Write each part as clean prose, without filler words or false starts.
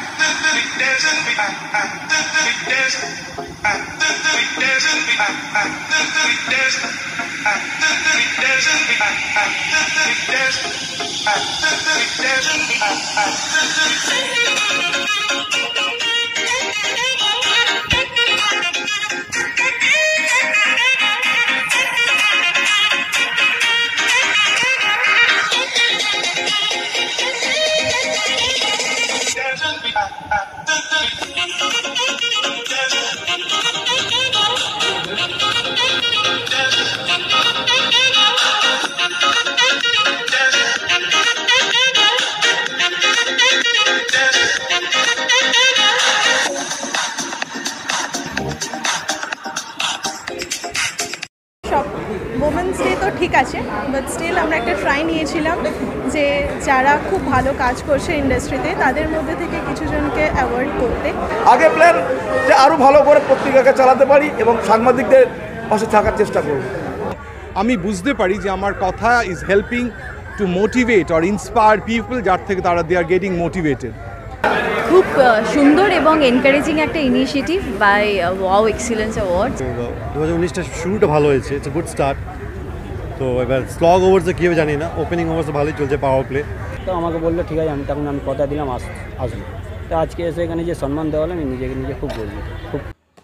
Women's day तो ठीक আছে বাট স্টিল আমরা একটা ট্রাই নিয়েছিলাম যে যারা খুব ভালো কাজ করছে ইন্ডাস্ট্রিতে তাদের মধ্যে থেকে কিছু জনকে অ্যাওয়ার্ড করতে। আগে প্ল্যান যে আরও ভালো করে পত্রিকাকে চালাতে পারি এবং সাংবাদিকদের পাশে থাকার চেষ্টা করব। আমি বুঝতে পারি যে আমার কথা is helping to motivate or inspire people, যার থেকে তারা দে আর গেটিং মোটিভেটেড। খুব সুন্দর এবং এনকারেজিং একটা initiative by wow excellence award. 2019টা শুরুটা ভালো হয়েছে, ইটস এ গুড স্টার্ট। তো এবার স্লগ ওভার্সে কী হবে জানি না, ওপেনিং ওভার্সে ভালোই চলছে, পাওয়ার প্লে। তো আমাকে বললো ঠিক আছে, আমি কথা দিলাম আসবো। তো আজকে এসে এখানে যে সম্মান দেওয়া হলো আমি নিজে খুব গর্বিত। খুব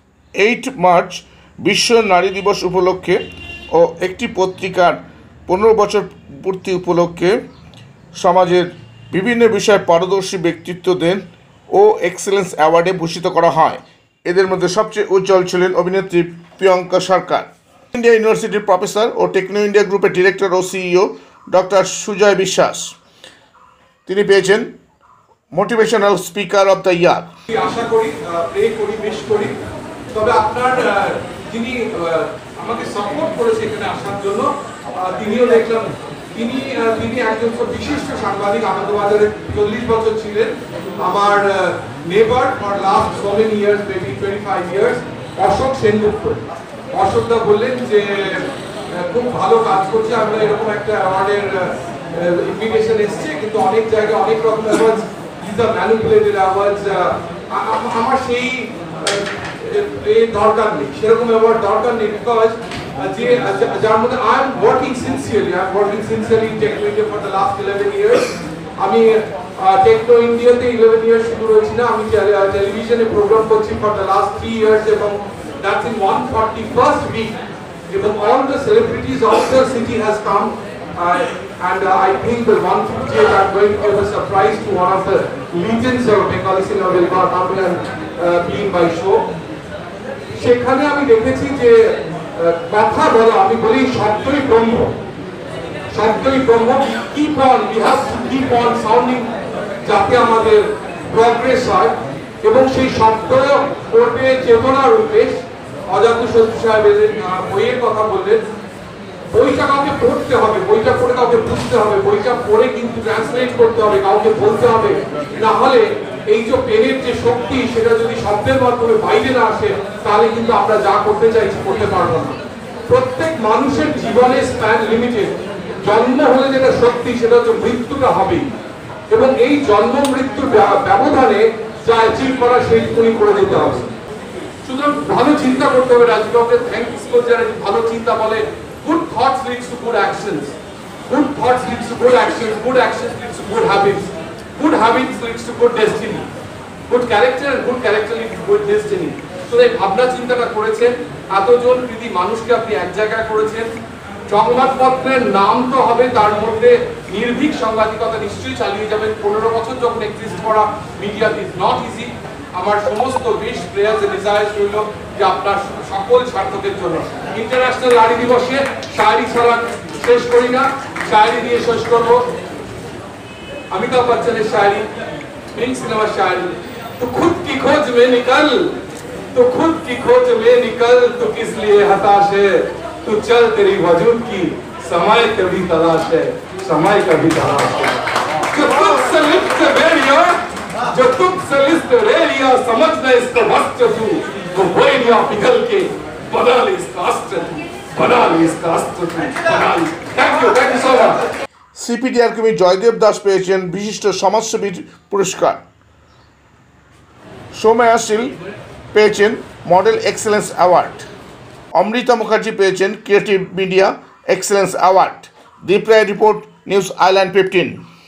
8 মার্চ বিশ্ব নারী দিবস উপলক্ষে ও একটি পত্রিকার 15 বছর পূর্তি উপলক্ষে সমাজের বিভিন্ন বিষয়ে পারদর্শী ব্যক্তিত্বদের ও এক্সেলেন্স অ্যাওয়ার্ডে ভূষিত করা হয়। এদের মধ্যে সবচেয়ে উজ্জ্বল ছিলেন অভিনেত্রী প্রিয়াঙ্কা সরকার, ইন্ডিয়া ইউনিভার্সিটির প্রফেসর ও টেকনো ইন্ডিয়া গ্রুপের ডিরেক্টর ও সিইও ডক্টর সুজয় বিশ্বাস। তিনি পেয়েছেন motivational speaker of the year. আশা করি, প্রে করি, বেশ করি, তবে আপনার যিনি আমাকে সাপোর্ট করেছে এখানে আসার জন্য, তিনিও দেখলাম তিনি একজন খুব বিশিষ্ট সাংবাদিক, আনন্দবাজারে 40 বছর ছিলেন, আমার neighbour for last so many years, maybe 25 years, Ashok Sengupta. অশোকদা বললেন যে খুব ভালো কাজ করছে, আমরা এরকম একটা অ্যাওয়ার্ডের ইনভিটেশন এসছে, কিন্তু অনেক জায়গায় অনেক রকম awards, this are manipulated awards, আমার সেই দরকার নেই, সেরকম অ্যাওয়ার্ড দরকার নেই, বিকজ যার মধ্যে I am working sincerely in Techno India for the last 11 years. আমি টেকনো ইন্ডিয়াতে 11 ইয়ার্স শুরু হয়েছি না, আমি টেলিভিশনে প্রোগ্রাম করছি ফর দ্য লাস্ট 3 ইয়ার্স, এবং দ্যাটস ইন 141st উইক, এবং all the celebrities of the city has come, and I think the 150th I'm going to give a surprise to one of the legends of Bengali cinema will come and being my show. সেখানে আমি দেখেছি যে কথা বলা, আমি বলি শব্দই ব্রহ্ম, keep on, we have to keep on sounding, যাতে আমাদের প্রগ্রেস হয়। এবং সেই শব্দ করবে চেতনার রূপে। অজাতু শত্রু সাহেবের বইয়ের কথা বললেন, বইটা কাউকে পড়তে হবে, বইটা পড়ে কাউকে বুঝতে হবে, বইটা পড়ে কিন্তু ট্রান্সলেট করতে হবে, কাউকে বলতে হবে, না হলে এই যে পেনের যে শক্তি সেটা যদি শব্দের মাধ্যমে বাইরে না আসে, তাহলে কিন্তু আমরা যা করতে চাইছি করতে পারবো না। প্রত্যেক মানুষের জীবনে স্প্যান লিমিটেড, জন্ম হলে যেটা শক্তি সেটা হচ্ছে মৃত্যুটা হবেই, এবং এই জন্ম মৃত্যুর ব্যবধানে যা অ্যাচিভ করা সেইটুকুনি করে দিতে হবে। সুতরাং ভালো চিন্তা করতে হবে। রাজীবকে থ্যাঙ্কস করছি যারা ভালো চিন্তা বলে। Good thoughts leads to good actions. Good thoughts leads to good actions. Good actions leads to good habits. Good habits leads to good destiny. Good character and good character leads to good destiny. So এই ভাবনা চিন্তাটা করেছেন, এতজন কৃতি মানুষকে আপনি এক জায়গায় করেছেন। সংবাদপত্রের নাম তো হবে, তার মধ্যে নির্ভীক সাংবাদিকতা নিশ্চয়ই চালিয়ে যাবেন। 15 বছর যখন এক্সিস্ট করা মিডিয়া ইজ নট ইজি। আমার সমস্ত উইশ, প্রেয়ার্স এন্ড ডিজায়ার্স রইল যে আপনার সকল সার্থকের জন্য। ইন্টারন্যাশনাল নারী দিবসে শায়রি ছাড়া শেষ করি না, শায়রি দিয়ে শেষ করব। অমিতাভ বচ্চনের শায়রি, পিঙ্ক সিনেমার শায়রি। তো খুদ কি খোঁজ মে নিকল, তো খুদ কি খোঁজ মে নিকল, তো কিস লিয়ে হতাশ है, तू चल तेरी वजूद की समय कभी तलाश है, समय कभी तलाश है। जो तुझसे लिप्त बेरिया, जो तुझसे लिप्त बेरिया, समझना इसको वक्त तू, वो बेरिया पिघल के बना ले इसका अस्त्र तू, बना ले इसका अस्त्र तू, बना ले। Thank you so much. CPDR কর্মী জয়দেব দাস পেয়েছেন বিশিষ্ট সমাজসেবীর পুরস্কার। সৌম্যা শীল পেয়েছেন model excellence award. Amrita Mukherjee পেয়েছেন creative media excellence award. Deep Roy report, news island 15।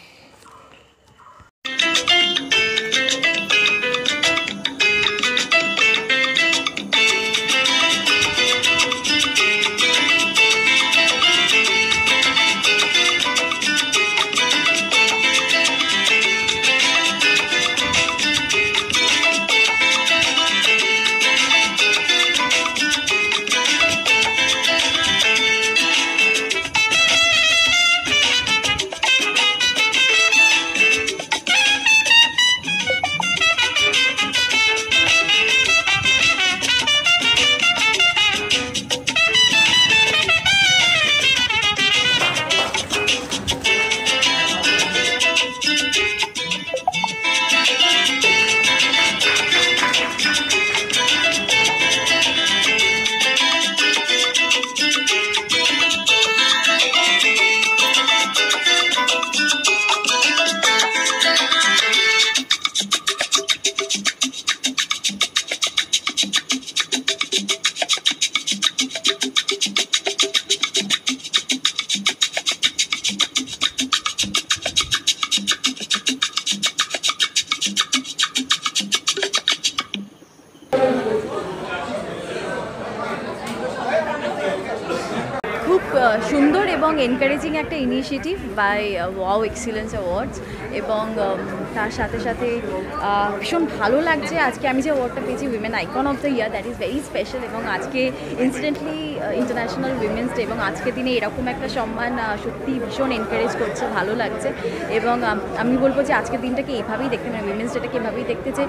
খুব সুন্দর এবং এনকারেজিং একটা initiative by wow excellence awards এবং তার সাথে সাথে ভীষণ ভালো লাগছে আজকে আমি যে অ্যাওয়ার্ডটা পেয়েছি women icon of the year, that is very special. এবং আজকে ইনস্ট্যান্টলি ইন্টারন্যাশনাল উইমেন্স ডে এবং আজকের দিনে এরকম একটা সম্মান সত্যি ভীষণ এনকারেজ করছে, ভালো লাগছে। এবং আমি বলবো যে আজকের দিনটাকে এভাবেই দেখতে, মানে উইমেন্স ডেটাকে এভাবেই দেখতে, যে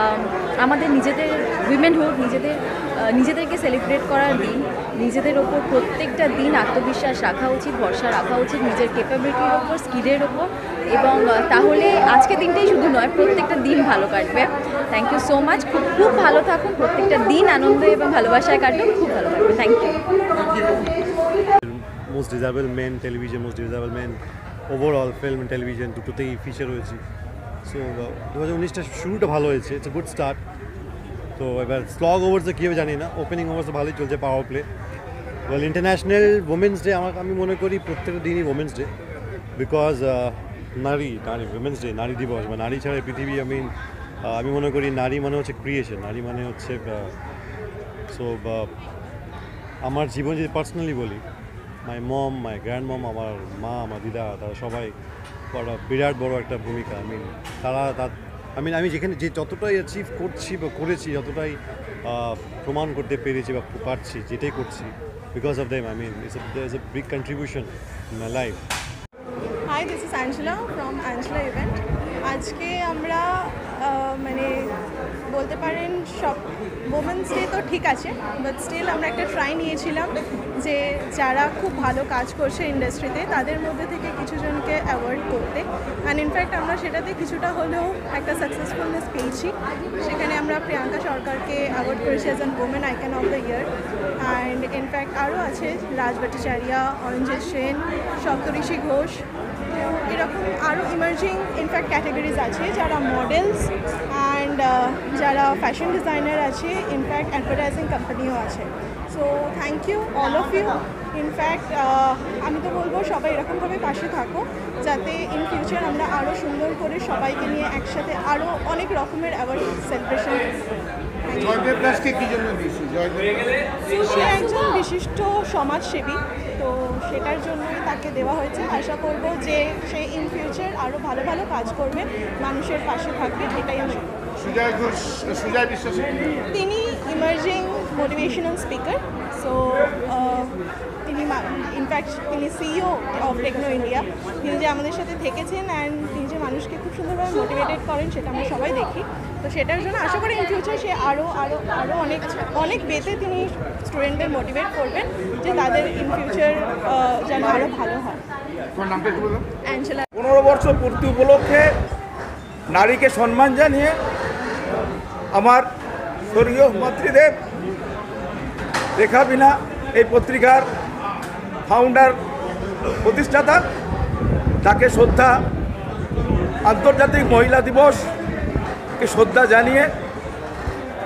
আমাদের নিজেদের উইমেনহুড, নিজেদেরকে সেলিব্রেট করার দিন, নিজেদের ওপর প্রত্যেকটা দিন আত্মবিশ্বাস রাখা উচিত, ভরসা রাখা উচিত নিজের ক্যাপাবিলিটির ওপর, স্কিলের ওপর। এবং তাহলে আজকের দিনটাই শুধু নয়, প্রত্যেকটা দিন ভালো কাটবে। Thank you so much. খুব ভালো থাকুন, প্রত্যেকটা দিন আনন্দ এবং ভালোবাসায় কাটুন, খুব ভালো থাকবে। Thank you. Most deservable men television, most deservable men overall film television দুটোতেই ফিচার হয়েছি। সো 2019টা শুরুটা ভালো হয়েছে, ইটস এ গুড স্টার্ট। তো এবার স্লগ ওভার্সে কী হবে জানি না, ওপেনিং ওভার্সে ভালোই চলছে, power play. Well, international women's day আমি মনে করি প্রত্যেকটা দিনই উইমেন্স ডে, বিকজ নারী উইমেন্স ডে, নারী দিবস বা নারী ছাড়া পৃথিবী, আমি মনে করি নারী মানে হচ্ছে ক্রিয়েশন, নারী মানে হচ্ছে সো আমার জীবন যদি পার্সোনালি বলি, মাই মম, মাই গ্র্যান্ড মম, আমার মা, আমার দিদা, তারা সবাই বিরাট বড় একটা ভূমিকা। আমি যেখানে যতটাই অ্যাচিভ করছি বা করেছি, যতটাই প্রমাণ করতে পেরেছি বা পারছি, যেটাই করছি, because of them, it's a big contribution in my life. Hi, this is Angela from Angela event. আজকে আমরা মানে বলতে পারেন সব ওমেন্স ডে তো ঠিক আছে, বাট স্টিল আমরা একটা ট্রাই নিয়েছিলাম যে যারা খুব ভালো কাজ করছে ইন্ডাস্ট্রিতে তাদের মধ্যে থেকে কিছুজনকে অ্যাওয়ার্ড করতে। অ্যান্ড ইনফ্যাক্ট আমরা সেটাতে কিছুটা হলেও একটা সাকসেসফুলনেস পেয়েছি। সেখানে আমরা প্রিয়াঙ্কা সরকারকে অ্যাওয়ার্ড করেছি as an women icon of the year. And in fact আরও আছে রাজ ভট্টাচার্য, অরঞ্জিত সেন, সপ্তঋষি ঘোষ, এরকম আরও ইমার্জিং ইনফ্যাক্ট ক্যাটাগরিজ আছে, যারা মডেলস অ্যান্ড যারা ফ্যাশন ডিজাইনার আছে, ইনফ্যাক্ট অ্যাডভার্টাইজিং কোম্পানিও আছে। So thank you all of you. In fact আমি তো বলবো সবাই এরকমভাবে পাশে থাকো, যাতে ইন ফিউচার আমরা আরও সুন্দর করে সবাইকে নিয়ে একসাথে আরও অনেক রকমের অ্যাওয়ার্ড সেলিব্রেশন করি। সে একজন বিশিষ্ট সমাজসেবী, তো সেটার জন্যই তাকে দেওয়া হয়েছে। আশা করব যে সে ইন ফিউচার আরও ভালো ভালো কাজ করবে, মানুষের পাশে থাকবে, এটাই আশা করি। তিনি ইমার্জিং মোটিভেশনাল স্পিকার। সো তিনি ইনফ্যাক্ট তিনি সিইও অফ টেকনো ইন্ডিয়া। তিনি যে আমাদের সাথে থেকেছেন অ্যান্ড তিনি যে মানুষকে খুব সুন্দরভাবে মোটিভেটেড করেন, সেটা আমরা সবাই দেখি। তো সেটার জন্য আশা করি ইন ফিউচার সে আরও অনেক বেতে তিনি স্টুডেন্টদের মোটিভেট করবেন, যে তাদের ইন ফিউচার যেন আরও ভালো হয়। অ্যাঞ্জেলা। 15 বছর পূর্তি উপলক্ষে নারীকে সম্মান জানিয়ে আমার স্বর্গীয় মাতৃদেব রেখা বিনা এই পত্রিকার ফাউন্ডার, প্রতিষ্ঠাতা, তাকে শ্রদ্ধা, আন্তর্জাতিক মহিলা দিবসকে শ্রদ্ধা জানিয়ে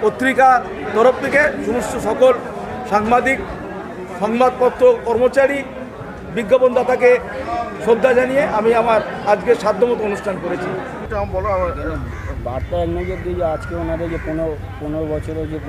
পত্রিকা তরফ থেকে সমস্ত সকল সাংবাদিক, সংবাদপত্র কর্মচারী, বিজ্ঞাপনদাতাকে শ্রদ্ধা জানিয়ে আমি আমার আজকে সাধ্যমতো অনুষ্ঠান করেছি। বলো আমার বার্তা এক নজর দিয়ে যে আজকে ওনাদের যে 15 বছরের যে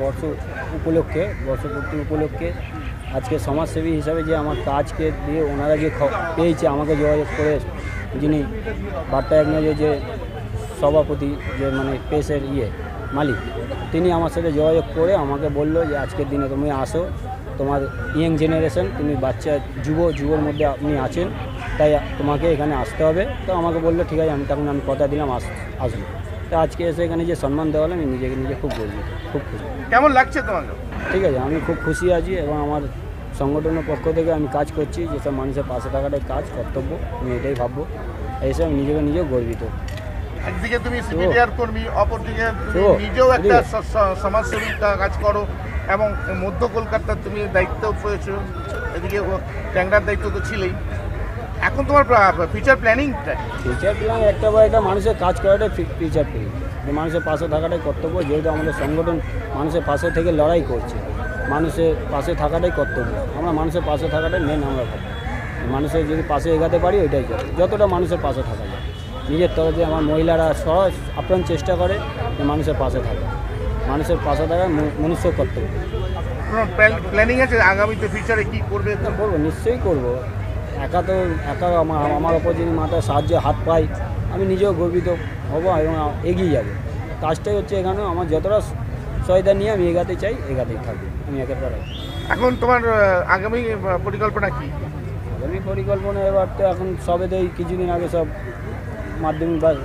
বর্ষপূর্তি উপলক্ষে আজকে সমাজসেবী হিসাবে যে আমার কাজকে দিয়ে ওনারা যে পেয়েছে আমাকে যোগাযোগ করে, যিনি বার্তা এক নজর যে সভাপতি, যে মানে প্রেসের মালিক, তিনি আমার সাথে যোগাযোগ করে আমাকে বললো যে আজকের দিনে তুমি আসো, তোমার ইয়ং জেনারেশন, তুমি বাচ্চা যুবর মধ্যে আপনি আছেন, তাই তোমাকে এখানে আসতে হবে। তো আমাকে বললো ঠিক আছে, আমি কথা দিলাম আসবো। তো আজকে এসে এখানে যে সম্মান দেওয়া হলো, আমি নিজে খুব গর্বিত, খুব খুশি। কেমন লাগছে তোমাকে? ঠিক আছে, আমি খুব খুশি আছি এবং আমার সংগঠনের পক্ষ থেকে আমি কাজ করছি, যেসব মানুষের পাশে থাকাটাই কাজ, কর্তব্য, আমি এটাই ভাববো। এসে আমি নিজেও গর্বিত। একদিকে তুমি সিভিলিয়ার কর্মী, অপরদিকে তুমি নিজেও একটা সমাজসেবী কাজ করো এবং মধ্য কলকাতার তুমি দায়িত্ব পেয়েছো, এদিকে ট্যাংরার দায়িত্ব তো ছিলেই। এখন তোমার ফিউচার প্ল্যানিংটা? ফিউচার প্ল্যান একটা বা একটা মানুষের কাজ করাটাই ফিউচার প্ল্যান, যে মানুষের পাশে থাকাটাই কর্তব্য। যেহেতু আমাদের সংগঠন মানুষের পাশে থেকে লড়াই করছে, মানুষের পাশে থাকাটাই কর্তব্য। আমরা মানুষের পাশে থাকাটাই মেন আমরা ভাবি। মানুষের যদি পাশে এগাতে পারি ওইটাই যতটা মানুষের পাশে থাকা যায়। নিজের তরফে আমার মহিলারা সহজ আপ্রাণ চেষ্টা করে যে মানুষের পাশে থাকা, মানুষের পাশে থাকা মনুষ্য কর্তব্য। প্ল্যানিং আছে আগামীতে ফিউচারে কী করবে? করবো, নিশ্চয়ই করবো। একা আমার ওপর যদি মাথায় সাহায্য হাত পাই, আমি নিজেও গর্বিত হব এবং এগিয়ে যাব। কাজটাই হচ্ছে এখানেও আমার যতটা সহায়তা নিয়ে আমি এগাতেই চাই, এগাতেই থাকবো আমি একের পর এক। এখন তোমার আগামী পরিকল্পনা কি? আগামী পরিকল্পনা এবার তো এখন সবেতেই কিছুদিন আগে সব মাধ্যমিক বা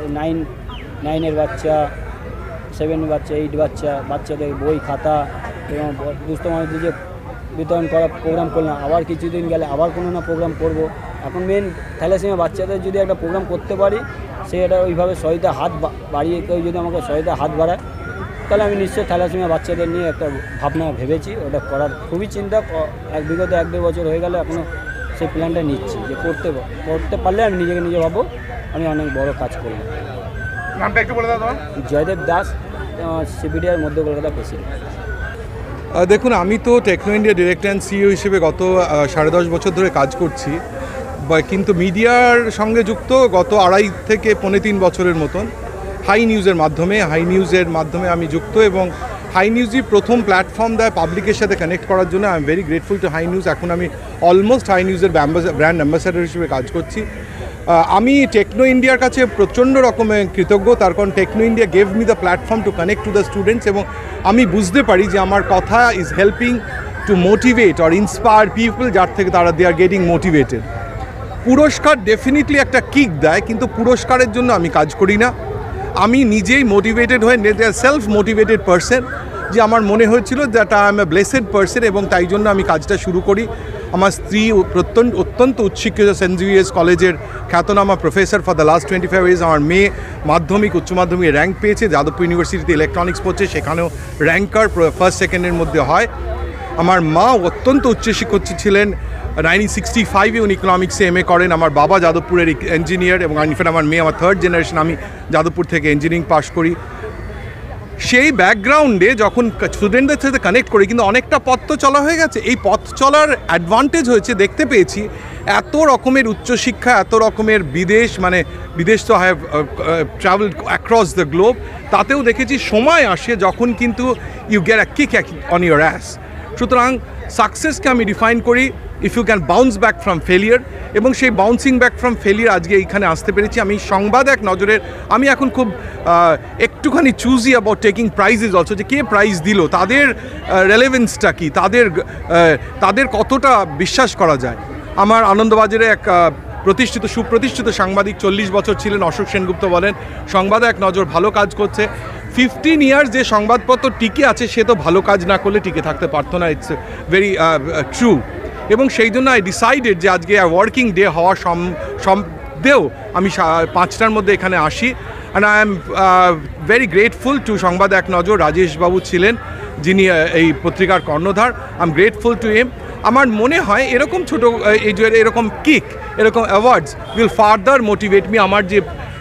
9-এর বাচ্চা, 7 বাচ্চা, 8 বাচ্চাদের বই খাতা এবং দুস্থ মানুষদের যে বিতরণ করা প্রোগ্রাম করলাম। আবার কিছুদিন গেলে আবার কোনো না প্রোগ্রাম করব। এখন মেন থ্যালাসেমিয়া বাচ্চাদের যদি একটা প্রোগ্রাম করতে পারি, সেটা ওইভাবে সহায়তা হাত বাড়িয়ে কেউ যদি আমাকে সহায়তা হাত বাড়ায়, তাহলে আমি নিশ্চয়ই থ্যালাসেমিয়া বাচ্চাদের নিয়ে একটা ভাবনা ভেবেছি। ওটা করার খুবই চিন্তা, বিগত 1-2 বছর হয়ে গেলে এখনও সেই প্ল্যানটা নিচ্ছি যে করতে পারলে আমি নিজে ভাববো আমি অনেক বড় কাজ করব। নামটা একটু বলে দাও তোমার? জয়দেব দাস, সিপিডিআর মধ্য কলকাতা প্রেসিডেন্ট। দেখুন, আমি তো Techno India director and CEO হিসেবে গত 10.5 বছর ধরে কাজ করছি, কিন্তু মিডিয়ার সঙ্গে যুক্ত গত 2.5 থেকে 3.5 বছরের মতন। হাই নিউজের মাধ্যমে আমি যুক্ত, এবং হাই নিউজই প্রথম প্ল্যাটফর্ম দেয় পাবলিকের সাথে কানেক্ট করার জন্য। I am very grateful to Hi News. এখন আমি অলমোস্ট হাই নিউজের ব্র্যান্ড অ্যাম্বাসাডার হিসেবে কাজ করছি। আমি টেকনো ইন্ডিয়ার কাছে প্রচণ্ড রকমের কৃতজ্ঞ, তার কারণ Techno India gave me the platform to connect to the students, এবং আমি বুঝতে পারি যে আমার কথা is helping to motivate or inspire people, যার থেকে তারা দে আর গেটিং মোটিভেটেড। পুরস্কার ডেফিনেটলি একটা কিক দেয়, কিন্তু পুরস্কারের জন্য আমি কাজ করি না। আমি নিজেই মোটিভেটেড হয়ে সেলফ মোটিভেটেড পারসন, যে আমার মনে হয়েছিল that I am a blessed person, এবং তাই জন্য আমি কাজটা শুরু করি। আমার স্ত্রী অত্যন্ত উচ্চশিক্ষিত সেন্ট জেভিয়ার্স কলেজের খ্যাতনামা professor for the last 25 years. আমার মেয়ে মাধ্যমিক উচ্চ মাধ্যমিকে র্যাঙ্ক পেয়েছে, যাদবপুর ইউনিভার্সিটিতে ইলেকট্রনিক্স পড়ছে, সেখানেও র্যাঙ্কার ফার্স্ট সেকেন্ডের মধ্যে হয়। আমার মা অত্যন্ত উচ্চশিক্ষিত ছিলেন, 1965-এ উনি ইকোনমিক্সে MA করেন। আমার বাবা যাদবপুরের ইঞ্জিনিয়ার, এবং ইনফ্যাক্ট আমার মেয়ে, আমার 3rd জেনারেশন, আমি যাদবপুর থেকে ইঞ্জিনিয়ারিং পাস করি। সেই ব্যাকগ্রাউন্ডে যখন স্টুডেন্টদের সাথে কানেক্ট করি, কিন্তু অনেকটা পথ তো চলা হয়ে গেছে। এই পথ চলার অ্যাডভান্টেজ হয়েছে, দেখতে পেয়েছি এত রকমের উচ্চশিক্ষা, এত রকমের বিদেশ তো have travelled across the globe, তাতেও দেখেছি সময় আসে যখন কিন্তু you get a kick on your ass. সুতরাং সাকসেসকে আমি ডিফাইন করি if you can bounce back from failure, এবং সেই বাউন্সিং ব্যাক ফ্রম ফেলিয়ার আজকে এইখানে আসতে পেরেছি। আমি সংবাদ এক নজরের, আমি এখন খুব একটুখানি choosy about taking prizes also, যে কে প্রাইজ দিল, তাদের রেলেভেন্সটা কী, তাদের কতটা বিশ্বাস করা যায়। আমার আনন্দবাজারে এক সুপ্রতিষ্ঠিত সাংবাদিক 40 বছর ছিলেন, অশোক সেনগুপ্ত, বলেন সংবাদ এক নজর ভালো কাজ করছে। 15 ইয়ার্স যে সংবাদপত্র টিকে আছে, সে তো ভালো কাজ না করলে টিকে থাকতে পারতো না। It's very true. এবং সেই জন্য আই ডিসাইডেড যে আজকে ওয়ার্কিং ডে হওয়া সত্ত্বেও আমি 5টার মধ্যে এখানে আসি। And I am very grateful to Sangbad Ek Nazar. রাজেশবাবু ছিলেন, যিনি এই পত্রিকার কর্ণধার। I am grateful to him. আমার মনে হয় এরকম এরকম কিক, এরকম awards will further motivate me. আমার যে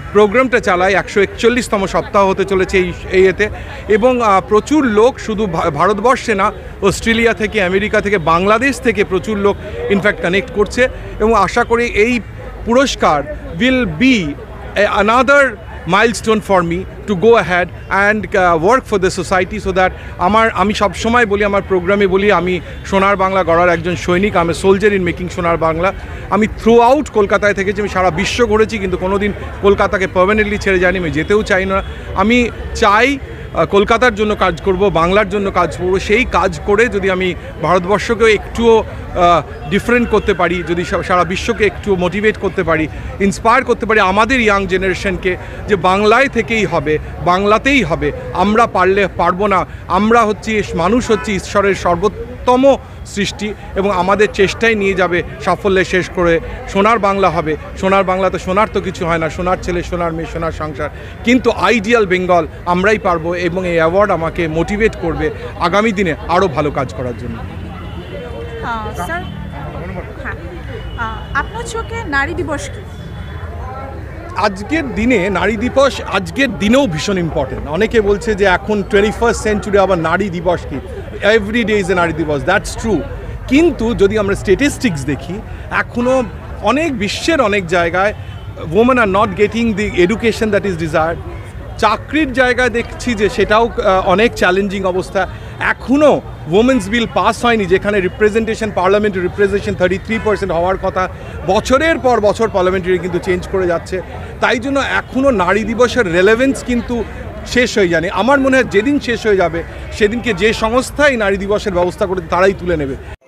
প্রোগ্রামটা চালাই। 141তম সপ্তাহ হতে চলেছে এই এতে, এবং প্রচুর লোক শুধু ভারতবর্ষে না, অস্ট্রেলিয়া থেকে, আমেরিকা থেকে, বাংলাদেশ থেকে প্রচুর লোক ইনফ্যাক্ট কানেক্ট করছে, এবং আশা করি এই পুরস্কার will be another milestone for me to go ahead and work for the society so that আমি সবসময় বলি, আমার প্রোগ্রামে বলি, আমি সোনার বাংলা গড়ার একজন সৈনিক, আমি সোলজার ইন মেকিং সোনার বাংলা। আমি থ্রু আউট কলকাতায় থেকেছি, আমি সারা বিশ্ব ঘুরেছি, কিন্তু কোনোদিন কলকাতাকে পার্মানেন্টলি ছেড়ে যাইনি, আমি যেতেও চাই না। আমি চাই কলকাতার জন্য কাজ করব, বাংলার জন্য কাজ করব, সেই কাজ করে যদি আমি ভারতবর্ষকেও একটুও ডিফারেন্ট করতে পারি, যদি সারা বিশ্বকে একটু মোটিভেট করতে পারি, ইন্সপায়ার করতে পারি আমাদের ইয়াং জেনারেশনকে, যে বাংলায় থেকেই হবে, বাংলাতেই হবে, আমরা পারবো না, আমরা মানুষ হচ্ছে ঈশ্বরের সর্বোত্তম সৃষ্টি, এবং আমাদের চেষ্টাই নিয়ে যাবে সাফল্যে শেষ করে সোনার বাংলা হবে। সোনার বাংলাতে সোনার তো কিছু হয় না, সোনার ছেলে, সোনার মেয়ে, সোনার সংসার, কিন্তু আইডিয়াল বেঙ্গল আমরাই পারবো, এবং এই অ্যাওয়ার্ড আমাকে মোটিভেট করবে আগামী দিনে আরও ভালো কাজ করার জন্য। স্যার, হ্যাঁ, আপনার চোখে নারী দিবস কি? আজকের দিনে নারী দিবস আজকের দিনেও ভীষণ ইম্পর্টেন্ট। অনেকে বলছে যে এখন 21st সেঞ্চুরি আবার নারী দিবস কি, এভরি ডে ইজ এ নারী দিবস, দ্যাটস ট্রু। কিন্তু যদি আমরা স্ট্যাটিস্টিক্স দেখি, এখনও অনেক বিশ্বের অনেক জায়গায় women are not getting the education that is desired. চাকরির জায়গায় দেখছি যে সেটাও অনেক চ্যালেঞ্জিং অবস্থা। এখনও ওমেন্স বিল পাস হয়নি, যেখানে রিপ্রেজেন্টেশন, পার্লামেন্টারি রিপ্রেজেন্টেশন 33% হওয়ার কথা, বছরের পর বছর পার্লামেন্টারি কিন্তু চেঞ্জ করে যাচ্ছে। তাই জন্য এখনও নারী দিবসের রেলেভেন্স কিন্তু শেষ হয়ে যায়নি। আমার মনে হয় যেদিন শেষ হয়ে যাবে, সেদিনকে যে সংস্থাই নারী দিবসের ব্যবস্থা করে তারাই তুলে নেবে।